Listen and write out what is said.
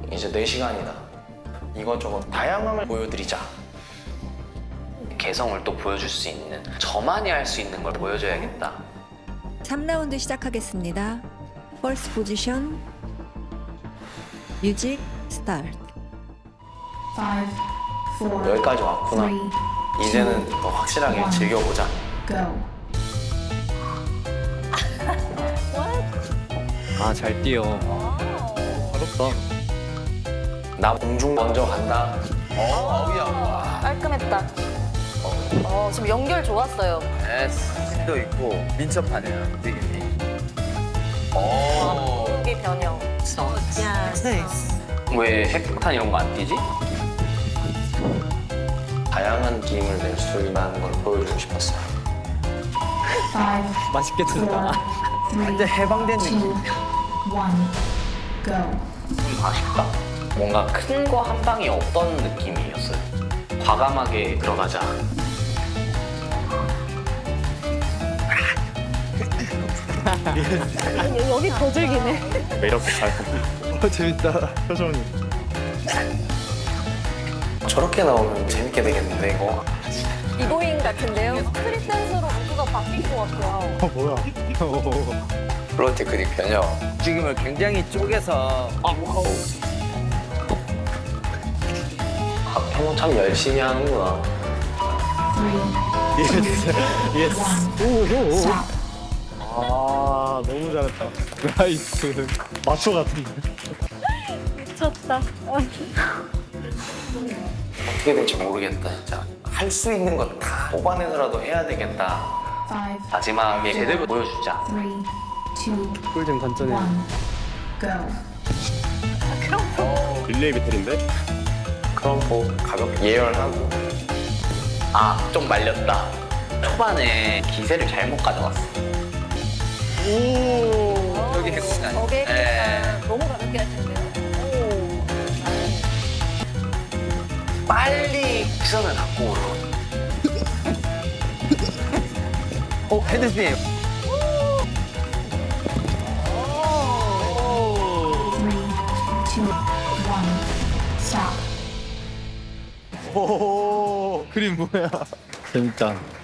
이제 4시간이다. 이것저것 다양함을 보여드리자. 개성을 또 보여줄 수 있는, 저만이 할 수 있는 걸 보여줘야겠다. 3라운드 시작하겠습니다. 퍼스트 포지션, 뮤직 스타트. 5, 4, 여기까지 왔구나. 3, 이제는 더 확실하게 즐겨보자. go. 아, 잘 뛰어. 어렵다. 나 공중 먼저 간다. 어우야. 깔끔했다. 지금 연결 좋았어요. 힘도 있고 민첩하네요, 움직임이. 이게 변형. 왜 핵폭탄 이런 거 안 뛰지? 다양한 느낌을 낼 수 있다는 걸 보여주고 싶었어요. 5, 맛있게 튼다. 4, 3, 완전 해방된 2, 1, 느낌. go. 좀 아쉽다. 뭔가 큰 거 한 방이 없던 느낌이었어요. 과감하게 들어가자. 여기 더 즐기네. 이렇게 잘. 재밌다, 표정이. 저렇게 나오면 재밌게 되겠는데 이거. 비보잉 같은데요? 스트릿 댄스로 모두가 바뀐 것 같아요. 뭐야? 플로우 테크닉 변형. 움직임을 굉장히 쪼개서. 형은 참 열심히 하는구나. 3, 예스. 1, stop. 아, 너무 잘했다. 나이스. 마초 같은데. 미쳤다. 어떻게 될지 모르겠다 진짜. 할 수 있는 거 다 뽑아내더라도 해야 되겠다. 5, 마지막에 제대로 보여주자. 3, 2, 꿀잼 관전해. 1, go. 릴레이 배틀인데? 그럼 뭐 가볍게 예열하고. 아, 좀 말렸다. 초반에 기세를 잘못 가져왔어. 오. 저기 핵공이 아니야. 저게 네. 너무 가볍게 하시는데요? 빨리 시선을 갖고 오러. 헤드스핀. 3, 2, 1, stop. 오. 그림 뭐야? 재밌다.